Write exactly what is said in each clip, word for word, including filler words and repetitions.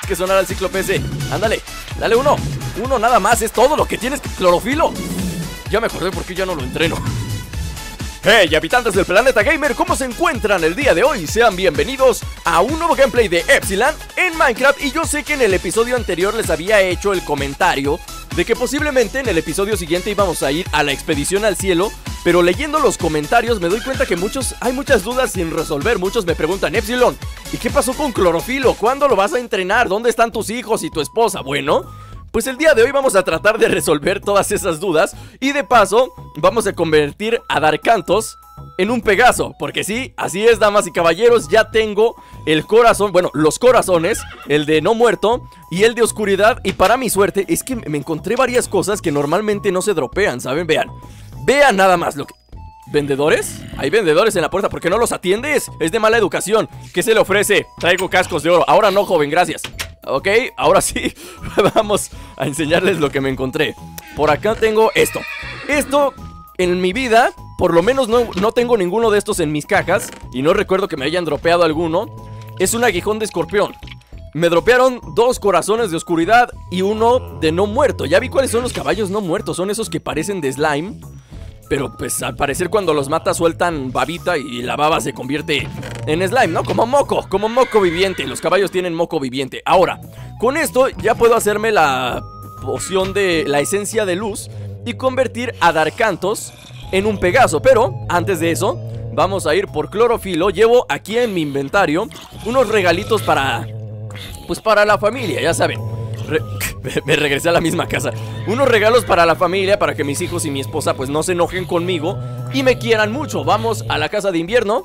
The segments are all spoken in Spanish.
que sonar al Cíclope ese. Ándale, dale uno. Uno nada más, es todo lo que tienes, Clorofilo. Ya me acordé por qué ya no lo entreno. Hey, habitantes del planeta gamer, ¿cómo se encuentran el día de hoy? Sean bienvenidos a un nuevo gameplay de Epsilon en Minecraft. Y yo sé que en el episodio anterior les había hecho el comentario de que posiblemente en el episodio siguiente íbamos a ir a la expedición al cielo, pero leyendo los comentarios me doy cuenta que muchos, hay muchas dudas sin resolver. Muchos me preguntan, Epsilon, ¿y qué pasó con Clorofilo? ¿Cuándo lo vas a entrenar? ¿Dónde están tus hijos y tu esposa? Bueno, pues el día de hoy vamos a tratar de resolver todas esas dudas. Y de paso vamos a convertir a Darkantos en un Pegaso, porque sí, así es, damas y caballeros. Ya tengo el corazón, bueno, los corazones, el de no muerto y el de oscuridad. Y para mi suerte es que me encontré varias cosas que normalmente no se dropean, ¿saben? Vean, vean nada más lo que... ¿Vendedores? Hay vendedores en la puerta, ¿por qué no los atiendes? Es de mala educación. ¿Qué se le ofrece? Traigo cascos de oro. Ahora no, joven, gracias. Ok, ahora sí, vamos a enseñarles lo que me encontré. Por acá tengo esto. Esto, en mi vida, por lo menos no, no tengo ninguno de estos en mis cajas. Y no recuerdo que me hayan dropeado alguno. Es un aguijón de escorpión. Me dropearon dos corazones de oscuridad y uno de no muerto. Ya vi cuáles son los caballos no muertos. Son esos que parecen de slime, pero pues al parecer cuando los matas sueltan babita y la baba se convierte en slime, ¿no? Como moco, como moco viviente. Los caballos tienen moco viviente. Ahora, con esto ya puedo hacerme la poción de la esencia de luz y convertir a Darkantos en un Pegaso. Pero antes de eso, vamos a ir por Clorofilo. Llevo aquí en mi inventario unos regalitos para... pues para la familia, ya saben. Re me regresé a la misma casa. Unos regalos para la familia, para que mis hijos y mi esposa pues no se enojen conmigo y me quieran mucho. Vamos a la casa de invierno.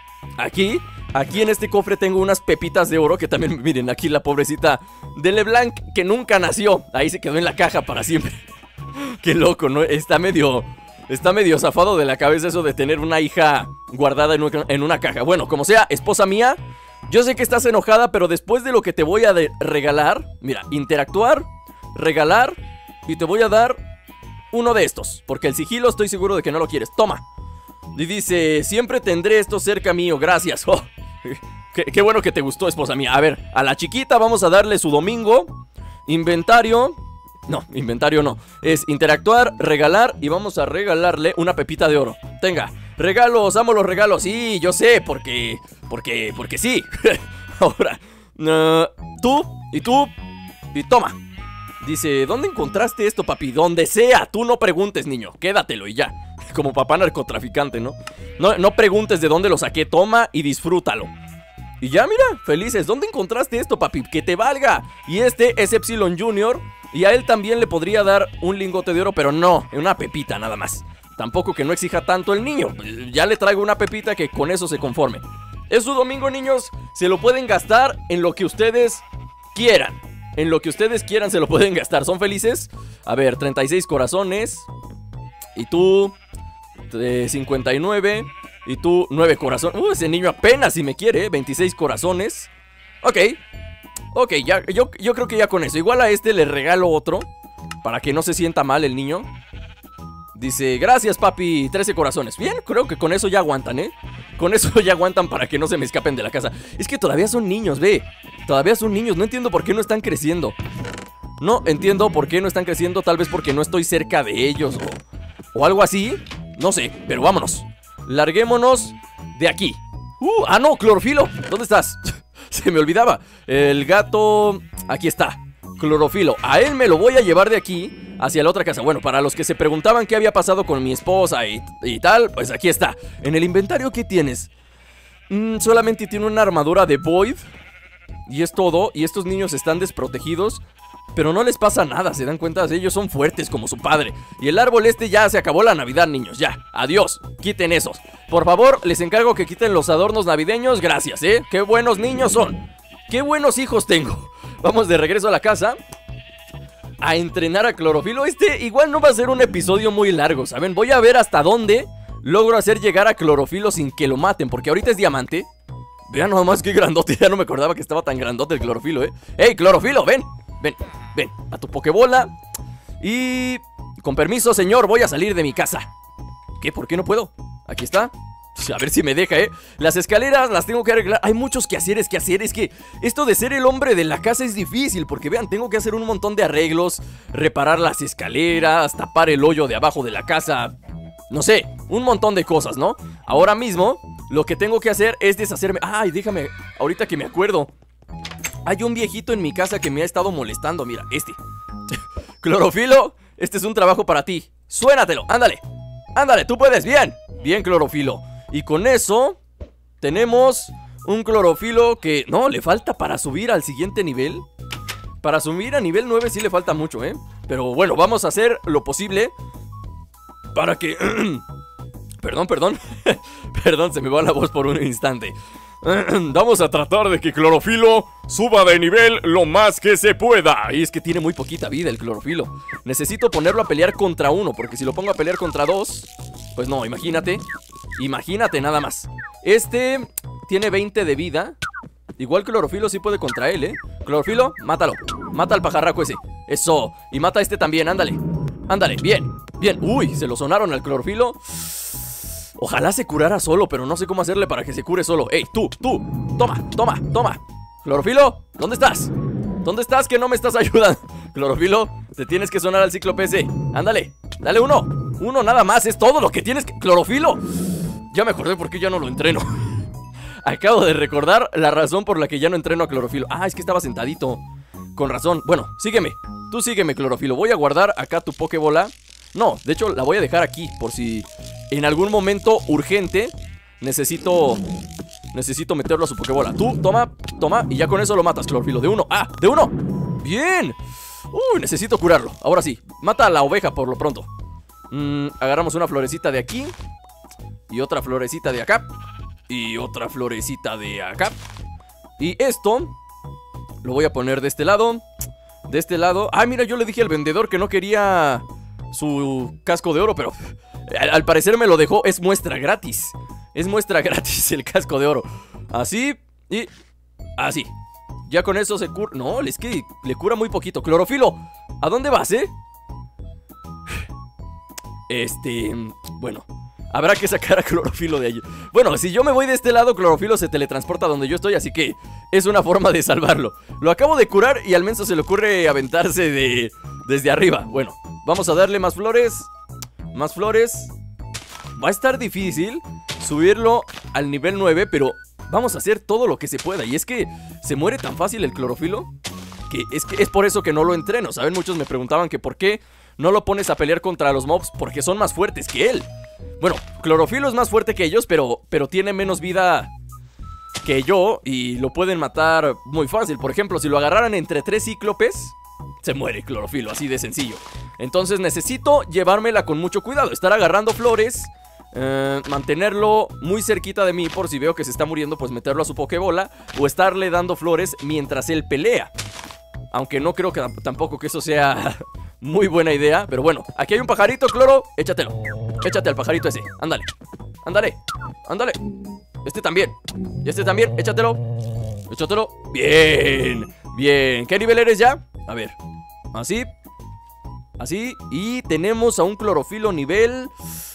Aquí, aquí en este cofre tengo unas pepitas de oro que también, miren, aquí la pobrecita de LeBlanc que nunca nació. Ahí se quedó en la caja para siempre. Qué loco, ¿no? Está medio... Está medio zafado de la cabeza eso de tener una hija guardada en una, en una caja. Bueno, como sea, esposa mía, yo sé que estás enojada, pero después de lo que te voy a regalar, mira, interactuar, regalar, y te voy a dar uno de estos, porque el sigilo estoy seguro de que no lo quieres. Toma. Y dice, siempre tendré esto cerca mío, gracias. Oh, qué, qué bueno que te gustó, esposa mía. A ver, a la chiquita vamos a darle su domingo. Inventario. No, inventario no. Es interactuar, regalar, y vamos a regalarle una pepita de oro. Tenga. Regalos, amo los regalos. Sí, yo sé, porque... Porque, porque sí. Ahora, uh, tú, y tú, y toma. Dice, ¿dónde encontraste esto, papi? Donde sea, tú no preguntes, niño. Quédatelo y ya. Como papá narcotraficante, ¿no? No, no preguntes de dónde lo saqué, toma y disfrútalo. Y ya, mira, felices. ¿Dónde encontraste esto, papi? ¡Que te valga! Y este es Epsilon Junior. Y a él también le podría dar un lingote de oro, pero no, una pepita nada más. Tampoco que no exija tanto el niño. Ya le traigo una pepita que con eso se conforme. Es su domingo, niños. Se lo pueden gastar en lo que ustedes quieran. En lo que ustedes quieran se lo pueden gastar. ¿Son felices? A ver, treinta y seis corazones. Y tú, eh, cincuenta y nueve. Y tú, nueve corazones. Uh, ese niño apenas si me quiere, ¿eh? veintiséis corazones. Ok. Ok, ya, yo, yo creo que ya con eso. Igual a este le regalo otro, para que no se sienta mal el niño. Dice, gracias papi, trece corazones. Bien, creo que con eso ya aguantan, ¿eh? Con eso ya aguantan para que no se me escapen de la casa. Es que todavía son niños, ve. Todavía son niños, no entiendo por qué no están creciendo. No entiendo por qué no están creciendo. Tal vez porque no estoy cerca de ellos o, o algo así. No sé, pero vámonos. Larguémonos de aquí. Uh, ah no, Clorofilo, ¿dónde estás? Se me olvidaba. El gato, aquí está, Clorofilo. A él me lo voy a llevar de aquí hacia la otra casa. Bueno, para los que se preguntaban qué había pasado con mi esposa y, y tal, pues aquí está. En el inventario, ¿qué tienes? Mm, solamente tiene una armadura de Void y es todo. Y estos niños están desprotegidos, pero no les pasa nada, ¿se dan cuenta? Ellos son fuertes como su padre. Y el árbol este ya se acabó la Navidad, niños, ya, adiós, quiten esos. Por favor, les encargo que quiten los adornos navideños, gracias, ¿eh? Qué buenos niños son. Qué buenos hijos tengo. Vamos de regreso a la casa a entrenar a Clorofilo. Este igual no va a ser un episodio muy largo, ¿saben? Voy a ver hasta dónde logro hacer llegar a Clorofilo sin que lo maten, porque ahorita es diamante. Vean nomás qué grandote, ya no me acordaba que estaba tan grandote el Clorofilo, ¿eh? ¡Ey, Clorofilo, ven! Ven, ven, a tu pokebola. Y... con permiso, señor, voy a salir de mi casa. ¿Qué? ¿Por qué no puedo? Aquí está. A ver si me deja, ¿eh? Las escaleras las tengo que arreglar. Hay muchos quehaceres que hacer. Es que esto de ser el hombre de la casa es difícil. Porque vean, tengo que hacer un montón de arreglos. Reparar las escaleras, tapar el hoyo de abajo de la casa. No sé, un montón de cosas, ¿no? Ahora mismo, lo que tengo que hacer es deshacerme. Ay, déjame, ahorita que me acuerdo. Hay un viejito en mi casa que me ha estado molestando. Mira, este Clorofilo, este es un trabajo para ti. Suénatelo, ándale. Ándale, tú puedes, bien. Bien, Clorofilo. Y con eso tenemos un Clorofilo que... No, le falta para subir al siguiente nivel. Para subir a nivel nueve sí le falta mucho, ¿eh? Pero bueno, vamos a hacer lo posible para que... Perdón, perdón. Perdón, se me va la voz por un instante. Vamos a tratar de que Clorofilo suba de nivel lo más que se pueda. Y es que tiene muy poquita vida el Clorofilo. Necesito ponerlo a pelear contra uno, porque si lo pongo a pelear contra dos... Pues no, imagínate. Imagínate nada más. Este tiene veinte de vida. Igual Clorofilo sí puede contra él, ¿eh? Clorofilo, mátalo. Mata al pajarraco ese. Eso. Y mata a este también, ándale. Ándale, bien, bien. Uy, se lo sonaron al Clorofilo. Ojalá se curara solo, pero no sé cómo hacerle para que se cure solo. Ey, tú, tú, toma, toma, toma. Clorofilo, ¿dónde estás? ¿Dónde estás que no me estás ayudando? Clorofilo, te tienes que sonar al cíclope ese. Ándale, dale uno. Uno nada más, es todo lo que tienes que... Clorofilo. Ya me acordé por qué ya no lo entreno. Acabo de recordar la razón por la que ya no entreno a Clorofilo. Ah, es que estaba sentadito. Con razón. Bueno, sígueme. Tú sígueme, Clorofilo. Voy a guardar acá tu Pokébola. No, de hecho la voy a dejar aquí por si en algún momento urgente necesito necesito meterlo a su Pokébola. Tú, toma, toma, y ya con eso lo matas, Clorofilo. De uno, ah, de uno. Bien. Uy, necesito curarlo. Ahora sí, mata a la oveja por lo pronto. mm, Agarramos una florecita de aquí y otra florecita de acá y otra florecita de acá. Y esto lo voy a poner de este lado. De este lado. Ah, mira, yo le dije al vendedor que no quería su casco de oro, pero al, al parecer me lo dejó. Es muestra gratis. Es muestra gratis el casco de oro. Así y así. Ya con eso se cura. No, es que le cura muy poquito. Clorofilo, ¿a dónde vas, eh? Este... Bueno, habrá que sacar a Clorofilo de allí. Bueno, si yo me voy de este lado, Clorofilo se teletransporta donde yo estoy, así que es una forma de salvarlo. Lo acabo de curar y al menos se le ocurre aventarse de... desde arriba. Bueno, vamos a darle más flores. Más flores. Va a estar difícil subirlo al nivel nueve, pero vamos a hacer todo lo que se pueda. Y es que se muere tan fácil el Clorofilo que es, que es por eso que no lo entreno. ¿Saben? Muchos me preguntaban que por qué no lo pones a pelear contra los mobs, porque son más fuertes que él. Bueno, Clorofilo es más fuerte que ellos, pero, pero tiene menos vida que yo y lo pueden matar muy fácil. Por ejemplo, si lo agarraran entre tres cíclopes, se muere Clorofilo, así de sencillo. Entonces necesito llevármela con mucho cuidado. Estar agarrando flores, eh, mantenerlo muy cerquita de mí por si veo que se está muriendo, pues meterlo a su Pokébola, o estarle dando flores mientras él pelea. Aunque no creo que tampoco que eso sea muy buena idea. Pero bueno, aquí hay un pajarito, Cloro. Échatelo, échate al pajarito ese. Ándale, ándale, ándale. Este también, y este también, échatelo. Échatelo, bien, bien. ¿Qué nivel eres ya? A ver, así, así. Y tenemos a un Clorofilo nivel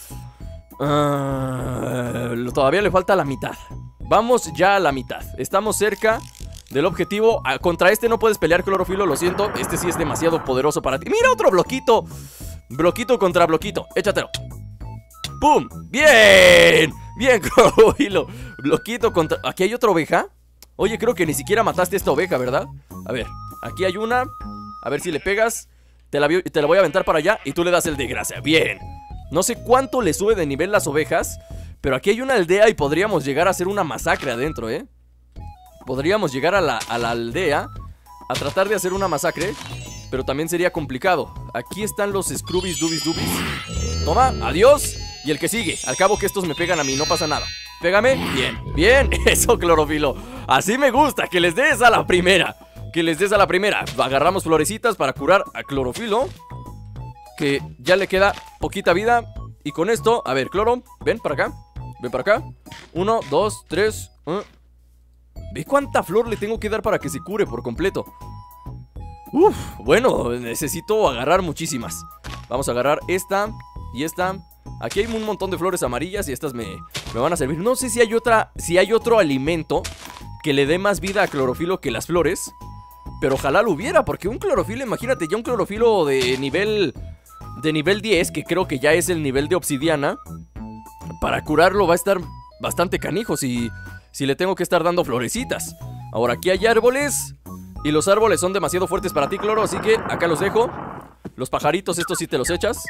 uh, todavía le falta la mitad. Vamos ya a la mitad, estamos cerca del objetivo. Contra este no puedes pelear, Clorofilo, lo siento. Este sí es demasiado poderoso para ti. Mira, otro bloquito. Bloquito contra bloquito, échatelo. ¡Pum! ¡Bien! Bien, Clorofilo. Bloquito contra... ¿Aquí hay otra oveja? Oye, creo que ni siquiera mataste a esta oveja, ¿verdad? A ver, aquí hay una. A ver si le pegas. Te la, te la voy a aventar para allá y tú le das el de gracia. Bien. No sé cuánto le sube de nivel las ovejas, pero aquí hay una aldea y podríamos llegar a hacer una masacre adentro, ¿eh? Podríamos llegar a la, a la aldea a tratar de hacer una masacre, pero también sería complicado. Aquí están los Scrubbies Dubbies Dubbies. Toma, adiós. Y el que sigue, al cabo que estos me pegan a mí, no pasa nada. Pégame, bien, bien, eso, Clorofilo. Así me gusta, que les des a la primera. Que les des a la primera. Agarramos florecitas para curar a Clorofilo, que ya le queda poquita vida. Y con esto, a ver, Cloro, ven para acá. Ven para acá. Uno, dos, tres. uh. ¿Ve cuánta flor le tengo que dar para que se cure por completo? Uf, bueno, necesito agarrar muchísimas. Vamos a agarrar esta y esta. Aquí hay un montón de flores amarillas y estas me, me van a servir. No sé si hay otra, si hay otro alimento que le dé más vida a clorofilo que las flores, pero ojalá lo hubiera, porque un clorofilo, imagínate, ya un clorofilo de nivel de nivel diez, que creo que ya es el nivel de obsidiana, para curarlo va a estar bastante canijo si, si le tengo que estar dando florecitas. Ahora aquí hay árboles, y los árboles son demasiado fuertes para ti, Cloro, así que acá los dejo. Los pajaritos, estos sí te los echas.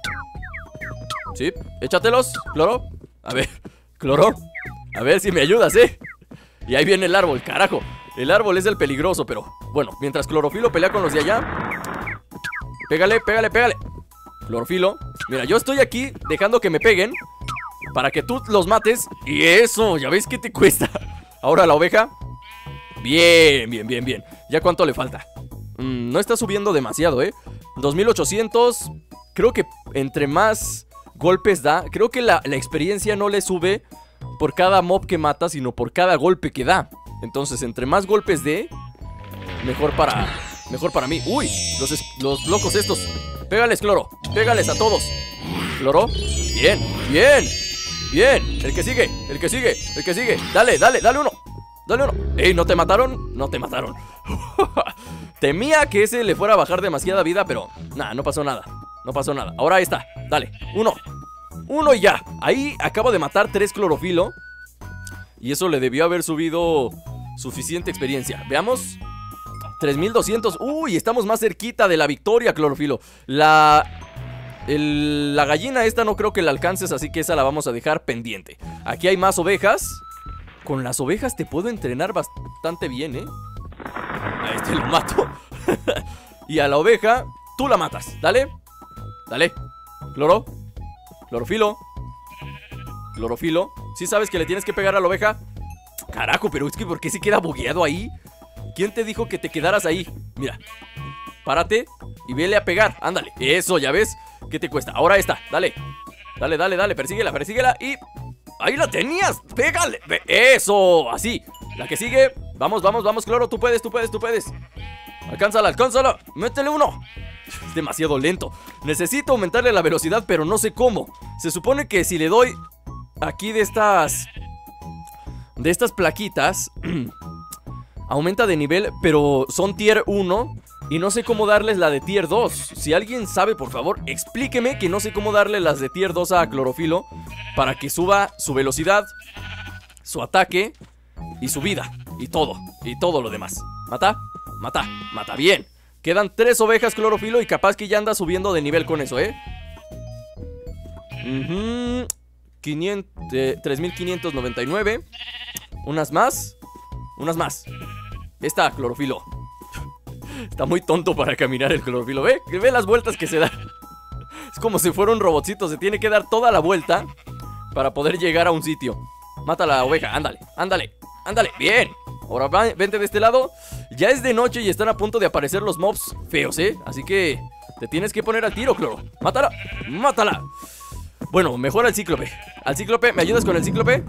Sí, échatelos, Cloro. A ver, Cloro, a ver si me ayudas, eh. Y ahí viene el árbol, carajo. El árbol es el peligroso, pero bueno, mientras Clorofilo pelea con los de allá. Pégale, pégale, pégale. Clorofilo, mira, yo estoy aquí dejando que me peguen para que tú los mates. Y eso, ya ves que te cuesta. Ahora la oveja. Bien, bien, bien, bien. ¿Ya cuánto le falta? Mm, no está subiendo demasiado, eh dos mil ochocientos. Creo que entre más golpes da, creo que la, la experiencia no le sube por cada mob que mata, sino por cada golpe que da. Entonces, entre más golpes dé, mejor para, mejor para mí. Uy, los, es, los locos estos. Pégales, Cloro, pégales a todos. Cloro, bien, bien, bien. El que sigue, el que sigue, el que sigue. Dale, dale, dale uno, dale uno. Ey, ¿no te mataron? No te mataron. Temía que ese le fuera a bajar demasiada vida, pero nada, no pasó nada. No pasó nada, ahora ahí está, dale, uno. Uno y ya, ahí acabo de matar tres clorofilo. Y eso le debió haber subido suficiente experiencia. Veamos, tres mil doscientos. Uy, estamos más cerquita de la victoria, clorofilo. La... El, la gallina esta no creo que la alcances, así que esa la vamos a dejar pendiente. Aquí hay más ovejas. Con las ovejas te puedo entrenar bastante bien, ¿eh? A este lo mato. Y a la oveja, tú la matas, dale. Dale, Cloro, Clorofilo, Clorofilo. ¿Sí sabes que le tienes que pegar a la oveja? Carajo, pero es que ¿por qué se queda bugueado ahí? ¿Quién te dijo que te quedaras ahí? Mira, párate y vele a pegar, ándale. Eso, ya ves, ¿qué te cuesta? Ahora esta, dale. Dale, dale, dale, persíguela, persíguela y... ¡ahí la tenías! ¡Pégale! ¡Eso! Así, la que sigue. Vamos, vamos, vamos, Cloro, tú puedes, tú puedes, tú puedes. Alcánzala, alcánzala, métele uno. Es demasiado lento. Necesito aumentarle la velocidad, pero no sé cómo. Se supone que si le doy aquí de estas De estas plaquitas aumenta de nivel, pero son tier uno y no sé cómo darles la de tier dos. Si alguien sabe, por favor, explíqueme, que no sé cómo darle las de tier dos a Clorofilo para que suba su velocidad, su ataque y su vida. Y todo, y todo lo demás. Mata, mata, mata, bien. Quedan tres ovejas, Clorofilo, y capaz que ya anda subiendo de nivel con eso, ¿eh? Uh-huh. quinientos, eh, tres mil quinientos noventa y nueve. Unas más. Unas más. Está, Clorofilo. Está muy tonto para caminar el Clorofilo. ¿Ve? Ve las vueltas que se da. Es como si fuera un robotcito. Se tiene que dar toda la vuelta para poder llegar a un sitio. Mata a la oveja, ándale, ándale, ándale, bien. Ahora vente de este lado. Ya es de noche y están a punto de aparecer los mobs feos, ¿eh? Así que te tienes que poner al tiro, Cloro. Mátala, mátala. Bueno, mejor al cíclope. Al cíclope, ¿me ayudas con el cíclope?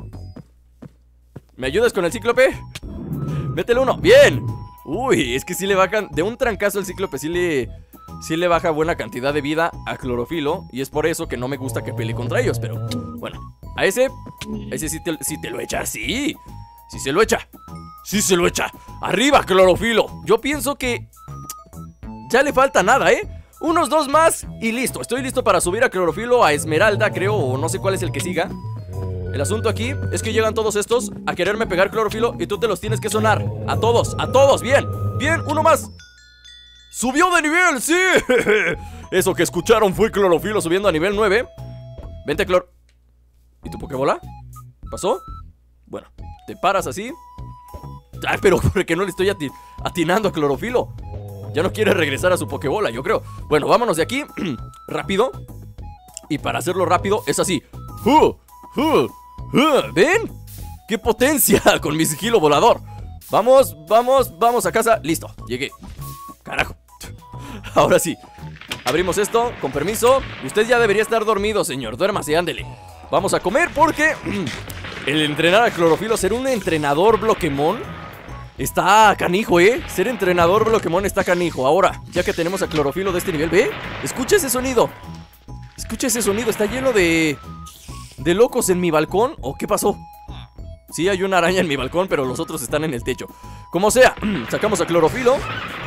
¿Me ayudas con el cíclope? Métele uno, bien. Uy, es que sí le bajan. De un trancazo el cíclope sí le Sí le baja buena cantidad de vida a Clorofilo. Y es por eso que no me gusta que pelee contra ellos. Pero, bueno, a ese a ese sí te, sí te lo echa, sí. Sí se lo echa. Sí se lo echa. Arriba, Clorofilo. Yo pienso que ya le falta nada, ¿eh? Unos dos más y listo. Estoy listo para subir a Clorofilo a Esmeralda, creo, o no sé cuál es el que siga. El asunto aquí es que llegan todos estos a quererme pegar, Clorofilo, y tú te los tienes que sonar. A todos, a todos, bien. Bien, uno más. ¡Subió de nivel! ¡Sí! Eso que escucharon fue Clorofilo subiendo a nivel nueve. Vente, Clor... ¿Y tu pokebola? ¿Pasó? Bueno, te paras así. Ay, pero porque no le estoy ati atinando a Clorofilo. Ya no quiere regresar a su pokebola, yo creo. Bueno, vámonos de aquí. Rápido. Y para hacerlo rápido es así. ¡Uh! ¡Uh! ¡Uh! ¿Ven? ¡Qué potencia con mi sigilo volador! Vamos, vamos, vamos a casa. Listo, llegué. Carajo. Ahora sí. Abrimos esto, con permiso. Usted ya debería estar dormido, señor. Duérmase, ándele. Vamos a comer porque el entrenar a Clorofilo, ser un entrenador Bloquemon, está canijo, ¿eh? Ser entrenador Bloquemon está canijo. Ahora, ya que tenemos a Clorofilo de este nivel, ¿ve? Escucha ese sonido. Escucha ese sonido, está lleno de... de locos en mi balcón? ¿O qué pasó? Sí, hay una araña en mi balcón, pero los otros están en el techo. Como sea, sacamos a Clorofilo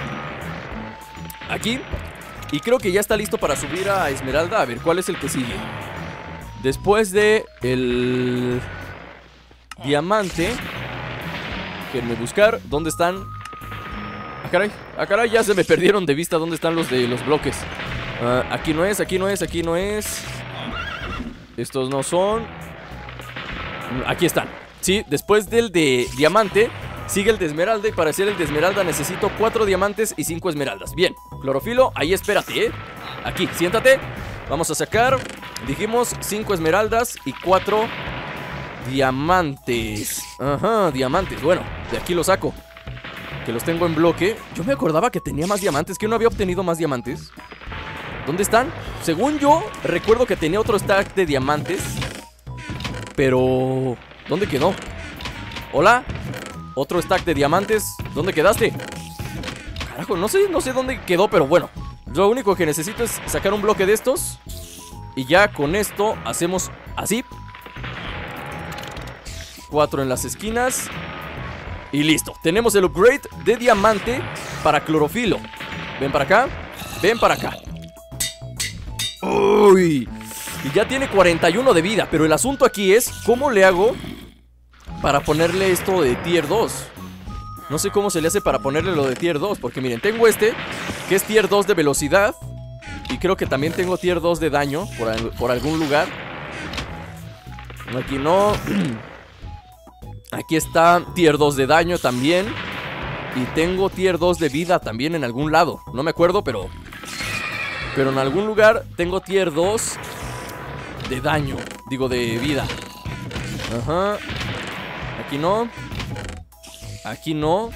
aquí. Y creo que ya está listo para subir a Esmeralda. A ver, ¿cuál es el que sigue? Después de el diamante. Déjenme buscar. ¿Dónde están? Ah, caray, ah, caray, ya se me perdieron de vista dónde están los de los bloques. uh, Aquí no es, aquí no es, aquí no es. Estos no son. Aquí están. Sí, después del de diamante sigue el de esmeralda. Y para hacer el de esmeralda necesito cuatro diamantes y cinco esmeraldas. Bien, Clorofilo, ahí espérate, ¿eh? Aquí, siéntate. Vamos a sacar, dijimos, cinco esmeraldas y cuatro diamantes. Ajá, diamantes, bueno, de aquí los saco, que los tengo en bloque. Yo me acordaba que tenía más diamantes, que no había obtenido más diamantes. ¿Dónde están? Según yo, recuerdo que tenía otro stack de diamantes. Pero... ¿dónde quedó? ¿Hola? Otro stack de diamantes. ¿Dónde quedaste? Carajo, no sé, no sé dónde quedó, pero bueno. Lo único que necesito es sacar un bloque de estos. Y ya con esto hacemos así. Cuatro en las esquinas. Y listo, tenemos el upgrade de diamante para Clorofilo. Ven para acá, ven para acá. Uy. Y ya tiene cuarenta y uno de vida. Pero el asunto aquí es, ¿cómo le hago para ponerle esto de tier dos? No sé cómo se le hace para ponerle lo de tier dos. Porque miren, tengo este, que es tier dos de velocidad. Y creo que también tengo tier dos de daño por, por algún lugar. Aquí no. Aquí está tier dos de daño también. Y tengo tier dos de vida también en algún lado. No me acuerdo, pero... pero en algún lugar tengo tier dos de daño. Digo, de vida. Ajá. Aquí no. Aquí no.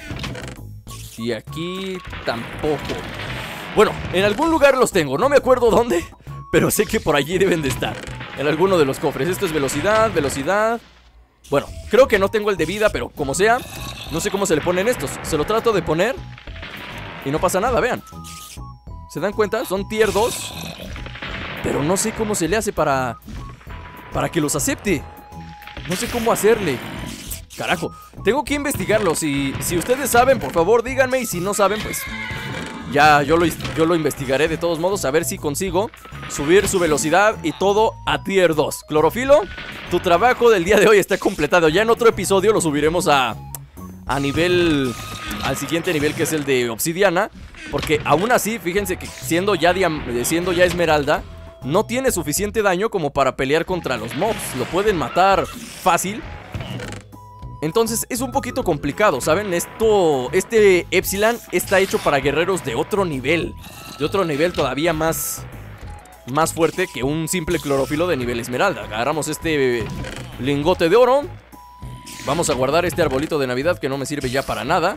Y aquí tampoco. Bueno, en algún lugar los tengo. No me acuerdo dónde, pero sé que por allí deben de estar. En alguno de los cofres. Esto es velocidad, velocidad. Bueno, creo que no tengo el de vida, pero como sea, no sé cómo se le ponen estos. Se lo trato de poner y no pasa nada, vean. ¿Se dan cuenta? Son tier dos. Pero no sé cómo se le hace para... para que los acepte. No sé cómo hacerle. Carajo, tengo que investigarlo. Si, si ustedes saben, por favor díganme. Y si no saben, pues ya yo lo, yo lo investigaré de todos modos. A ver si consigo subir su velocidad y todo a tier dos. Clorofilo, tu trabajo del día de hoy está completado. Ya en otro episodio lo subiremos a, a nivel... al siguiente nivel, que es el de obsidiana. Porque aún así, fíjense que siendo ya, siendo ya esmeralda, no tiene suficiente daño como para pelear contra los mobs. Lo pueden matar fácil. Entonces es un poquito complicado, ¿saben? Esto, este Epsilon está hecho para guerreros de otro nivel. De otro nivel todavía más... más fuerte que un simple Clorofilo de nivel esmeralda. Agarramos este lingote de oro. Vamos a guardar este arbolito de Navidad que no me sirve ya para nada.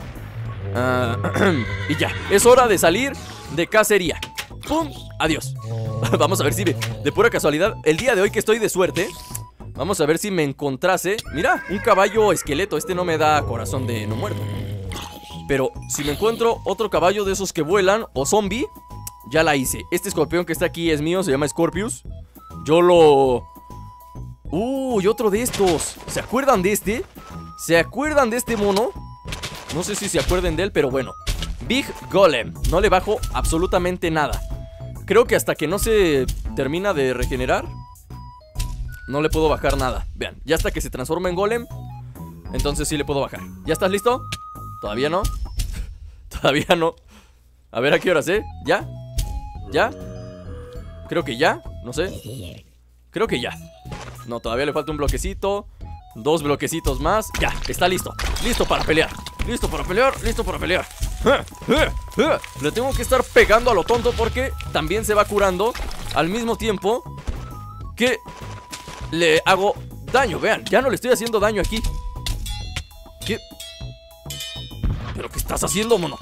Uh, y ya, es hora de salir de cacería. ¡Pum! Adiós. Vamos a ver si de, de pura casualidad, el día de hoy que estoy de suerte, vamos a ver si me encontrase. Mira, un caballo esqueleto. Este no me da corazón de no muerto. Pero si me encuentro otro caballo de esos que vuelan o zombie, ya la hice. Este escorpión que está aquí es mío, se llama Scorpius. Yo lo... Uy, otro de estos. ¿Se acuerdan de este? ¿Se acuerdan de este mono? No sé si se acuerden de él, pero bueno. Big Golem. No le bajo absolutamente nada. Creo que hasta que no se termina de regenerar, no le puedo bajar nada. Vean, ya hasta que se transforma en golem, entonces sí le puedo bajar. ¿Ya estás listo? ¿Todavía no? Todavía no. A ver a qué horas, ¿eh? ¿Ya? ¿Ya? Creo que ya, no sé. Creo que ya. No, todavía le falta un bloquecito. Dos bloquecitos más. Ya, está listo. Listo para pelear. Listo para pelear, listo para pelear. Le tengo que estar pegando a lo tonto porque también se va curando al mismo tiempo que le hago daño. Vean, ya no le estoy haciendo daño aquí. ¿Qué? ¿Pero qué estás haciendo, mono?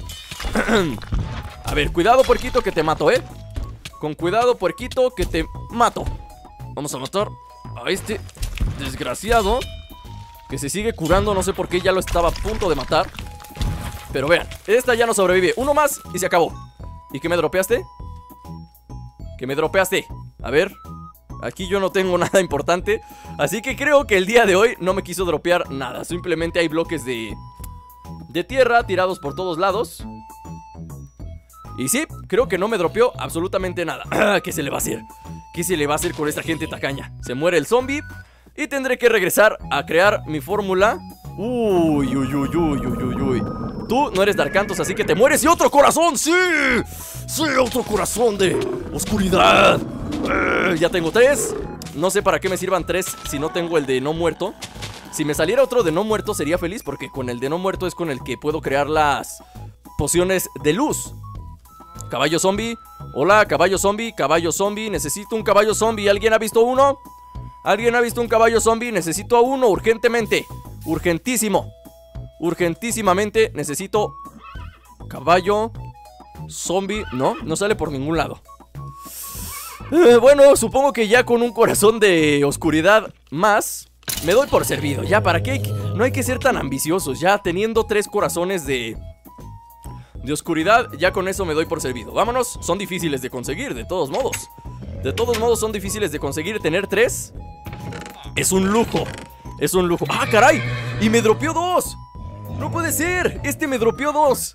A ver, cuidado, puerquito, que te mato, ¿eh? Con cuidado, puerquito, que te mato. Vamos a matar a este desgraciado que se sigue curando, no sé por qué, ya lo estaba a punto de matar. Pero vean, esta ya no sobrevive. Uno más y se acabó. ¿Y qué me dropeaste? ¿Qué me dropeaste? A ver. Aquí yo no tengo nada importante. Así que creo que el día de hoy no me quiso dropear nada. Simplemente hay bloques de, de tierra tirados por todos lados. Y sí, creo que no me dropeó absolutamente nada. ¿Qué se le va a hacer? ¿Qué se le va a hacer con esta gente tacaña? Se muere el zombie y tendré que regresar a crear mi fórmula. Uy, uy, uy, uy, uy, uy, uy. Tú no eres Darkantos, así que te mueres. ¡Y otro corazón! ¡Sí! ¡Sí! ¡Otro corazón de oscuridad! Uh, ya tengo tres. No sé para qué me sirvan tres si no tengo el de no muerto. Si me saliera otro de no muerto sería feliz, porque con el de no muerto es con el que puedo crear las pociones de luz. Caballo zombie. Hola, caballo zombie, caballo zombie. Necesito un caballo zombie. ¿Alguien ha visto uno? ¿Alguien ha visto un caballo zombie? Necesito a uno urgentemente. Urgentísimo. Urgentísimamente necesito caballo zombie. No, no sale por ningún lado. eh, Bueno, supongo que ya con un corazón de oscuridad más me doy por servido. Ya, ¿para qué? No hay que ser tan ambiciosos. Ya teniendo tres corazones de... de oscuridad, ya con eso me doy por servido. Vámonos, son difíciles de conseguir, de todos modos. De todos modos son difíciles de conseguir. Tener tres es un lujo. Es un lujo. ¡Ah, caray! ¡Y me dropeó dos! ¡No puede ser! Este me dropeó dos.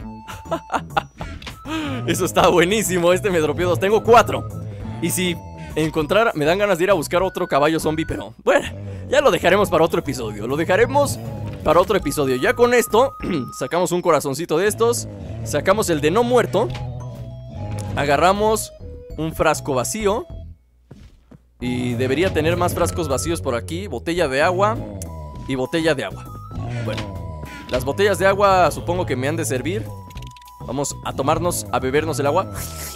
Eso está buenísimo. Este me dropeó dos. Tengo cuatro. Y si encontrar... me dan ganas de ir a buscar otro caballo zombie, pero bueno, ya lo dejaremos para otro episodio. Lo dejaremos para otro episodio. Ya con esto sacamos un corazoncito de estos. Sacamos el de no muerto. Agarramos un frasco vacío. Y debería tener más frascos vacíos por aquí. Botella de agua y botella de agua. Bueno, las botellas de agua supongo que me han de servir. Vamos a tomarnos, a bebernos el agua.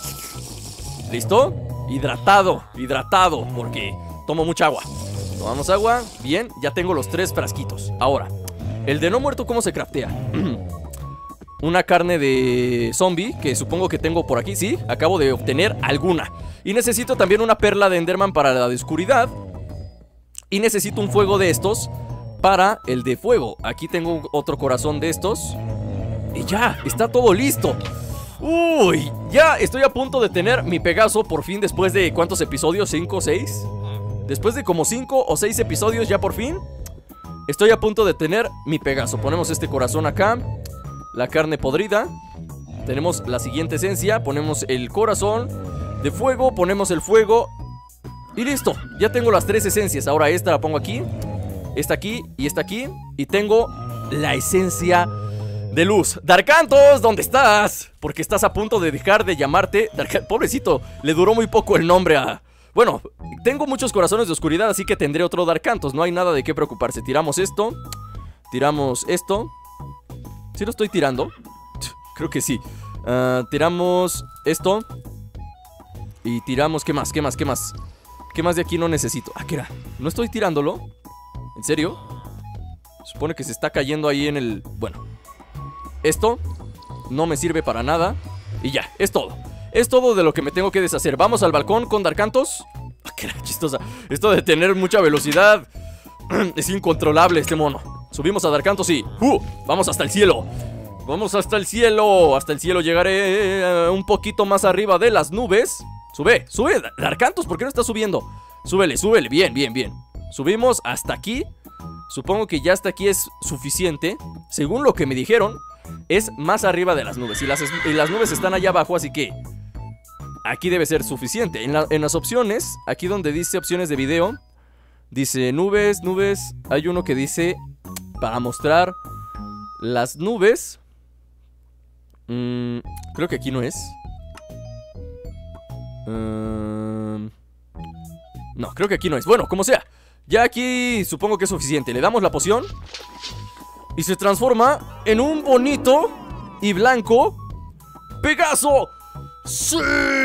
¿Listo? Hidratado, hidratado, porque tomo mucha agua. Tomamos agua, bien, ya tengo los tres frasquitos. Ahora, el de no muerto, ¿cómo se craftea? Una carne de zombie, que supongo que tengo por aquí, sí, acabo de obtener alguna. Y necesito también una perla de Enderman para la de oscuridad. Y necesito un fuego de estos para el de fuego. Aquí tengo otro corazón de estos. Y ya, está todo listo. Uy, ya estoy a punto de tener mi Pegaso por fin después de ¿cuántos episodios? ¿cinco o seis? Después de como cinco o seis episodios ya por fin estoy a punto de tener mi Pegaso. Ponemos este corazón acá. La carne podrida. Tenemos la siguiente esencia. Ponemos el corazón de fuego. Ponemos el fuego. Y listo, ya tengo las tres esencias. Ahora esta la pongo aquí, esta aquí y esta aquí. Y tengo la esencia de luz. Darkantos, ¿dónde estás? Porque estás a punto de dejar de llamarte Dark... Pobrecito, le duró muy poco el nombre a... Bueno, tengo muchos corazones de oscuridad, así que tendré otro Darkantos. No hay nada de qué preocuparse. Tiramos esto. Tiramos esto. ¿Sí lo estoy tirando? Creo que sí. uh, Tiramos esto. Y tiramos, ¿qué más? ¿Qué más? ¿Qué más? ¿Qué más de aquí no necesito? Ah, ¿qué era? ¿No estoy tirándolo? ¿En serio? Supone que se está cayendo ahí en el... Bueno, esto no me sirve para nada. Y ya, es todo. Es todo de lo que me tengo que deshacer. Vamos al balcón con Darkantos. Ah, qué chistosa. Esto de tener mucha velocidad es incontrolable este mono. Subimos a Darkantos y... ¡Uh! Vamos hasta el cielo. Vamos hasta el cielo. Hasta el cielo llegaré uh, un poquito más arriba de las nubes. Sube, sube, Darkantos, ¿por qué no estás subiendo? Súbele, súbele, bien, bien, bien. Subimos hasta aquí. Supongo que ya hasta aquí es suficiente. Según lo que me dijeron, es más arriba de las nubes. Y las, y las nubes están allá abajo, así que aquí debe ser suficiente. En, la, en las opciones, aquí donde dice opciones de video, dice nubes, nubes. Hay uno que dice para mostrar las nubes. mm, Creo que aquí no es. Uh, no, creo que aquí no es. Bueno, como sea, ya aquí supongo que es suficiente. Le damos la poción y se transforma en un bonito y blanco Pegaso. ¡Sí!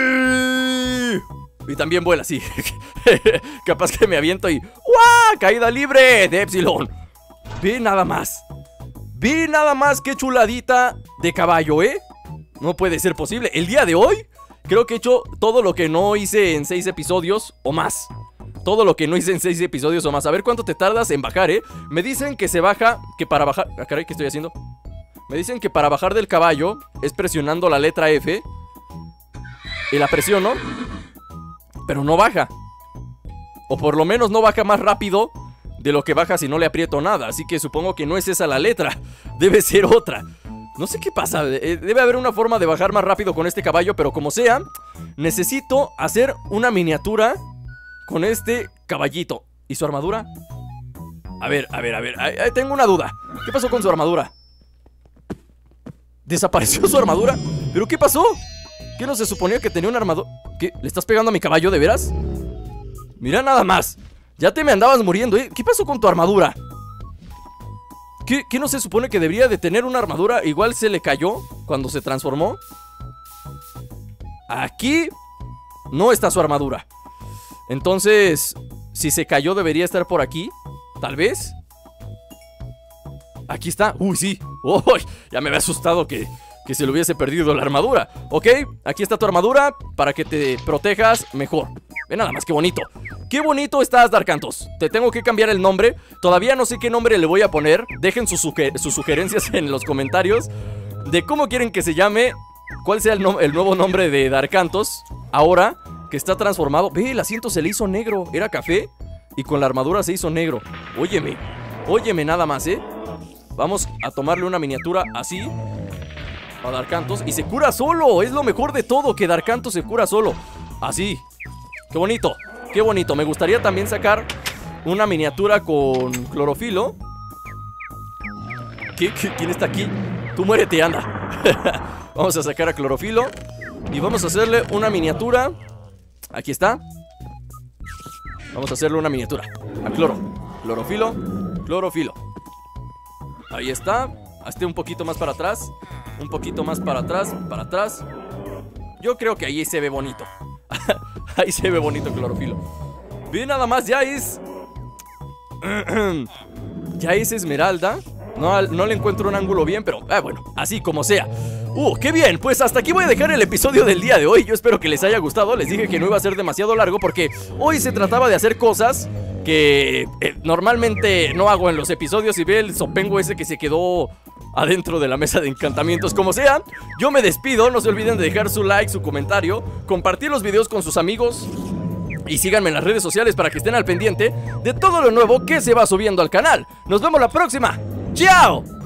Y también vuela, sí. Capaz que me aviento y... ¡Guau! Caída libre de Epsilon. Ve nada más. Ve nada más qué chuladita de caballo, ¿eh? No puede ser posible. El día de hoy creo que he hecho todo lo que no hice en seis episodios o más. Todo lo que no hice en seis episodios o más. A ver cuánto te tardas en bajar, ¿eh? Me dicen que se baja, que para bajar... Ah, caray, ¿qué estoy haciendo? Me dicen que para bajar del caballo es presionando la letra F. Y la presiono, pero no baja. O por lo menos no baja más rápido de lo que baja si no le aprieto nada. Así que supongo que no es esa la letra. Debe ser otra. No sé qué pasa. Debe haber una forma de bajar más rápido con este caballo. Pero como sea, necesito hacer una miniatura con este caballito. ¿Y su armadura? A ver, a ver, a ver. Ay, ay, tengo una duda. ¿Qué pasó con su armadura? ¿Desapareció su armadura? ¿Pero qué pasó? ¿Qué no se suponía que tenía una armadura? ¿Qué? ¿Le estás pegando a mi caballo de veras? Mira nada más. Ya te me andabas muriendo, ¿eh? ¿Qué pasó con tu armadura? ¿Qué, ¿Qué no se supone que debería de tener una armadura? Igual se le cayó cuando se transformó. Aquí no está su armadura. Entonces, si se cayó debería estar por aquí. Tal vez. Aquí está. Uy, sí. Oh, ya me había asustado que, que se le hubiese perdido la armadura. Ok, aquí está tu armadura para que te protejas mejor. Ve nada más, qué bonito. Qué bonito estás, Darkantos. Te tengo que cambiar el nombre. Todavía no sé qué nombre le voy a poner. Dejen sus, suger sus sugerencias en los comentarios de cómo quieren que se llame. Cuál sea el, no el nuevo nombre de Darkantos ahora que está transformado. Ve, el asiento se le hizo negro. Era café y con la armadura se hizo negro. Óyeme, óyeme nada más, ¿eh? Vamos a tomarle una miniatura así a Darkantos. Y se cura solo. Es lo mejor de todo, que Darkantos se cura solo. Así. Qué bonito, qué bonito. Me gustaría también sacar una miniatura con clorofilo. ¿Qué? ¿Qué? ¿Quién está aquí? Tú muérete, anda. Vamos a sacar a clorofilo y vamos a hacerle una miniatura. Aquí está. Vamos a hacerle una miniatura a cloro. Clorofilo, clorofilo. Ahí está. Hazte un poquito más para atrás. Un poquito más para atrás, para atrás. Yo creo que ahí se ve bonito. Ahí se ve bonito clorofilo. Ve nada más, ya es ya es esmeralda. No, no le encuentro un ángulo bien, pero ah, bueno, así como sea. Uh, qué bien, pues hasta aquí voy a dejar el episodio del día de hoy. Yo espero que les haya gustado. Les dije que no iba a ser demasiado largo porque hoy se trataba de hacer cosas que eh, normalmente no hago en los episodios. Y ve el sopengo ese que se quedó adentro de la mesa de encantamientos. Como sea, yo me despido. No se olviden de dejar su like, su comentario, compartir los videos con sus amigos y síganme en las redes sociales para que estén al pendiente de todo lo nuevo que se va subiendo al canal. Nos vemos la próxima. ¡Chao!